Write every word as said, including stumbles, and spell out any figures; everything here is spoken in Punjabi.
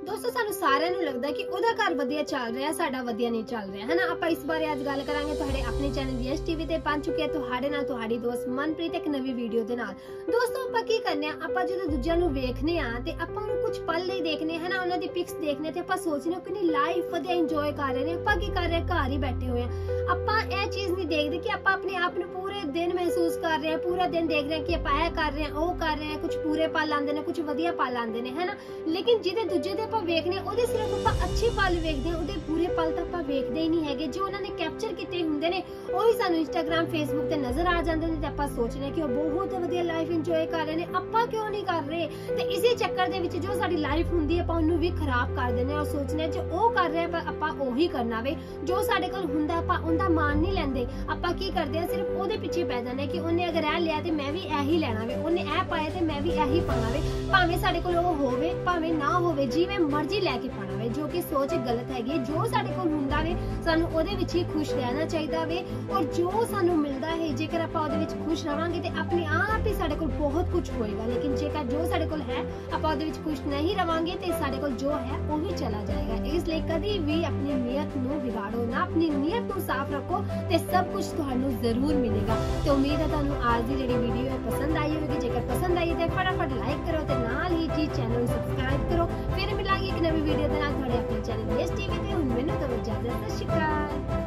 दोस्तों सानू सारिਆਂ ਨੂੰ लगता है कि ਉਹਦਾ घर ਵਧੀਆ ਚੱਲ ਰਿਹਾ ਸਾਡਾ ਵਧੀਆ नहीं ਚੱਲ ਰਿਹਾ है ना। ਆਪਾਂ ਇਸ ਬਾਰੇ ਅੱਜ ਗੱਲ ਕਰਾਂਗੇ ਤੁਹਾਡੇ ਆਪਣੇ ਚੈਨਲ ਯਸ ਟੀਵੀ ਤੇ ਪਹੁੰਚ ਚੁੱਕੇ ਤੁਹਾਡੇ ਨਾਲ ਤੁਹਾਡੀ ਦੋਸਤ ਮਨਪ੍ਰੀਤ ਇੱਕ ਨਵੀਂ ਵੀਡੀਓ ਦੇ ਨਾਲ। ਦੋਸਤੋ ਆਪਾਂ ਕੀ ਕਰਨੇ ਆ, ਆਪਾਂ ਜਦੋਂ ਦੂਜਿਆਂ ਨੂੰ ਵੇਖਨੇ ਆ ਤੇ ਆਪਾਂ ਨੂੰ ਕੁਝ ਪਲ ਲਈ ਦੇਖਨੇ ਹੈ ਨਾ, ਉਹਨਾਂ ਦੀ ਪਿਕਸ ਦੇਖਨੇ ਤੇ ਆਪਾਂ ਸੋਚਨੇ ਕਿ ਨਹੀਂ ਲਾਈਫ ਵਧੀਆ ਇੰਜੋਏ ਕਰ ਰਹੇ ਨੇ। ਆਪਾਂ ਕੀ ਕਰ ਰਹੇ ਘਰ ਹੀ ਬੈਠੇ ਹੋਏ ਆ, ਆਪਾਂ ਇਹ ਚੀਜ਼ ਨਹੀਂ ਦੇਖਦੇ ਕਿ ਆਪਾਂ ਆਪਣੇ ਆਪ ਨੂੰ ਪੂਰੇ ਦਿਨ ਮਹਿਸੂਸ ਕਰ ਰਹੇ ਆ, ਪੂਰਾ ਦਿਨ ਦੇਖ ਰਹੇ ਆ ਕਿ ਆਪਾਂ ਇਹ ਕਰ ਰਹੇ ਆ ਉਹ ਕਰ ਰਹੇ ਆ, ਕੁਝ ਪੂਰੇ ਪਲ ਆਉਂਦੇ ਨੇ ਕੁਝ ਵਧੀਆ ਪਲ ਆਉਂਦੇ ਨੇ ਹੈ ਨਾ। ਲੇਕਿਨ ਜਿਹਦੇ ਦੂਜੇ ਦੇ ਆਪਾਂ ਵੇਖਨੇ ਉਹਦੇ ਸਿਰਫ ਆਪਾਂ ਅੱਛੇ ਪਲ ਵੇਖਦੇ ਆ, ਉਹਦੇ ਪੂਰੇ ਪਲ ਤਾਂ ਆਪਾਂ ਵੇਖਦੇ ਹੀ ਨਹੀਂ ਹੈਗੇ। ਜੋ ਉਹਨਾਂ ਨੇ ਕੈਪਚਰ ਕੀਤੇ ਹੁੰਦੇ ਨੇ ਉਹ ਹੀ ਸਾਨੂੰ ਇੰਸਟਾਗ੍ਰਾਮ ਫੇਸਬੁੱਕ ਤੇ ਨਜ਼ਰ ਆ ਜਾਂਦੇ ਨੇ ਤੇ ਆਪਾਂ ਸੋਚਦੇ ਕਿ ਉਹ ਬਹੁਤ ਵਧੀਆ ਲਾਈਫ ਇੰਜੋਏ ਕਰ ਰਹੇ ਨੇ, ਆਪਾਂ ਕਿਉਂ ਨਹੀਂ ਕਰ ਰਹੇ। ਤੇ ਇਸੇ ਚੱਕਰ ਦੇ ਵਿੱਚ ਜੋ ਸਾਡੀ ਲਾਈਫ ਹੁੰਦੀ ਹੈ ਆਪਾਂ ਉਹਨੂੰ ਵੀ ਖਰਾਬ ਕਰ ਦਿੰਦੇ ਔਰ ਸੋਚਨੇ ਜੇ ਉਹ ਕਰ ਰਿਹਾ ਪਰ ਆਪਾਂ ਉਹੀ ਕਰਨਾ ਵੇ। ਜੋ ਸਾਡੇ ਕੋਲ ਹੁੰਦਾ ਆਪਾਂ ਉਹਦਾ ਮਾਨ ਨਹੀਂ ਲੈਂਦੇ, ਆਪਾਂ ਕੀ ਕਰਦੇ ਆ ਸਿਰਫ ਉਹਦੇ ਪਿੱਛੇ ਪੈ ਜਾਂਦੇ ਕਿ ਉਹਨੇ ਅਗਰ ਇਹ ਲਿਆ ਤੇ ਮੈਂ ਵੀ ਇਹੀ ਲੈਣਾ ਵੇ, ਉਹਨੇ ਇਹ ਪਾਇਆ ਤੇ ਮੈਂ ਵੀ ਇਹੀ ਪਾਣਾ ਵੇ। ਭਾਵੇਂ ਸਾਡੇ ਕੋਲ ਉਹ ਹੋਵੇ ਭਾਵੇਂ ਨਾ ਹੋਵੇ, ਜਿਵੇਂ ਮਰਜ਼ੀ ਲੈ ਕੇ ਪਾਣਾ ਵੇ, ਜੋ ਕਿ ਸੋਚ ਗਲਤ ਹੈਗੀ। ਜੋ ਸਾਡੇ ਕੋਲ ਹੁੰਦਾ ਵੇ ਸਾਨੂੰ ਉਹਦੇ ਵਿੱਚ ਹੀ ਖੁਸ਼ ਰਹਿਣਾ ਚਾਹੀਦਾ ਵੇ ਔਰ ਜੋ ਸਾਨੂੰ ਮਿਲਦਾ ਹੈ ਜੇਕਰ ਆਪਾਂ ਉਹਦੇ ਵਿੱਚ ਖੁਸ਼ ਰਵਾਂਗੇ ਤੇ ਆਪਣੇ ਆਪ ਹੀ ਸਾਡੇ ਕੋਲ ਬਹੁਤ ਕੁਝ ਹੋਏਗਾ। ਲੇਕਿਨ ਜੇਕਰ ਜੋ ਸਾਡੇ ਕੋਲ ਹੈ ਆਪਾਂ ਉਹਦੇ ਵਿੱਚ ਖੁਸ਼ ਨਹੀਂ ਰਵਾਂਗੇ ਤੇ ਸਾਡੇ ਕੋਲ ਜੋ ਹੈ ਉਹ ਵੀ ਚਲਾ ਜਾਏਗਾ। ਇਸ ਲਈ ਕਦੀ ਵੀ ਆਪਣੀ ਨੀਅਤ ਨੂੰ ਵਿਗਾੜੋ ਨਾ, ਆਪਣੀ ਨੀਅਤ ਨੂੰ ਸਾਫ਼ ਰੱਖੋ ਤੇ ਸਭ ਕੁਝ ਤੁਹਾਨੂੰ ਜ਼ਰੂਰ ਮਿਲੇਗਾ। ਤੇ ਉਮੀਦ ਹੈ ਤੁਹਾਨੂੰ ਅੱਜ ਦੀ ਜਿਹੜੀ ਵੀਡੀਓ ਹੈ ਪਸੰਦ ਆਈ ਹੋਵੇਗੀ। ਜੇਕਰ ਪਸੰਦ ਆਈ ਤੇ ਫਟਾਫਟ ਲਾਈਕ ਕਰੋ ਤੇ ਨਾਲ ਹੀ ਜੀ ਚੈਨਲ ਨੂੰ ਸਬਸਕ੍ਰਾਈਬ ਕਰੋ। ਫਿਰ ਮਿਲਾਂਗੇ ਇੱਕ ਨਵੀਂ ਵੀਡੀਓ ਦੇ ਨਾਲ ਤੁਹਾਡੇ ਆਪਣੇ ਚੈਨਲ ਯਸ ਟੀਵੀ ਤੇ। ਹੁਣ ਮੈਨੂੰ ਤਾਂ ਇਜਾਜ਼ਤ, ਸਤਿ ਸ਼੍ਰੀ ਅਕਾਲ।